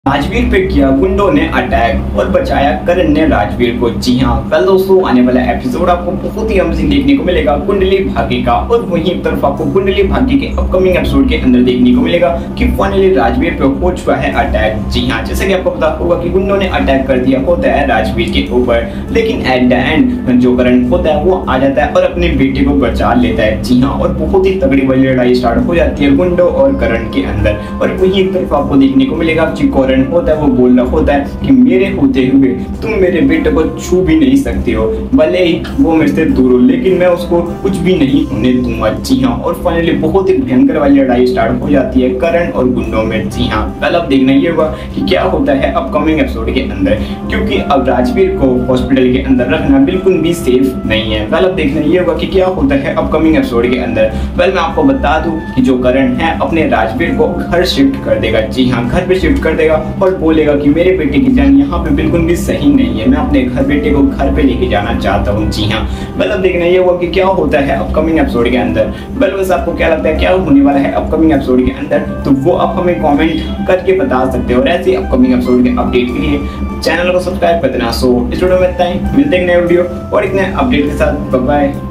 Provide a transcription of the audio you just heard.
राजवीर पे किया गुंडों ने अटैक और बचाया करण ने राजवीर को। जी हाँ, कल दोस्तों आने वाला एपिसोड आपको बहुत ही अमेजिंग देखने को मिलेगा कुंडली भाग्य का। और वहीं एक तरफ आपको कुंडली भाग्य के अपकमिंग एपिसोड के अंदर देखने को मिलेगा कि फाइनली राजवीर पे हो चुका है अटैक। जी हाँ, जैसे कि आपको पता होगा कि गुंडों ने अटैक कर दिया होता है राजवीर के ऊपर, लेकिन एट द एंड जो करण होता है वो आ जाता है और अपने बेटे को बचा लेता है। जी हाँ, और बहुत ही तगड़ी वाली लड़ाई स्टार्ट हो जाती है गुंडों और करण के अंदर। और वहीं एक तरफ आपको देखने को मिलेगा कि होता है वो बोल रहा होता है कि मेरे होते हुए तुम मेरे बेटे को छू भी नहीं सकते हो, भले ही वो मेरे से दूर हो, लेकिन मैं उसको कुछ भी नहीं होने दूंगा। जी हाँ, और फाइनली बहुत ही भयंकर वाली लड़ाई स्टार्ट हो जाती है करण और गुंडों में। जी हाँ, कल अब देखना ये होगा कि क्या होता है अपकमिंग एपिसोड के अंदर, क्योंकि अब राजवीर को हॉस्पिटल के अंदर रखना बिल्कुल भी सेफ नहीं है। कल अब देखना ये होगा कि क्या होता है अपकमिंग एपिसोड के अंदर। मैं आपको बता दूं कि जो करण है अपने राजवीर को घर शिफ्ट कर देगा। जी हाँ, घर पे शिफ्ट कर देगा और बोलेगा कि मेरे बेटे की जान यहाँ पे बिल्कुल भी सही नहीं है, मैं अपने बेटे को घर पे लेके जाना चाहता हूँ। जी हाँ, मतलब देखना ये हुआ कि क्या होता है अपकमिंग एपिसोड के अंदर। बस आपको क्या लगता है क्या होने वाला है अपकमिंग एपिसोड के अंदर, तो वो आप हमें कमेंट करके बता सकते हो। और ऐसे अपकमिंग एपिसोड के अपडेट के लिए चैनल को सब्सक्राइब कर देना। सो इस वीडियो में इतना ही, मिलते हैं नए वीडियो और एक नए अपडेट के साथ। Bye bye.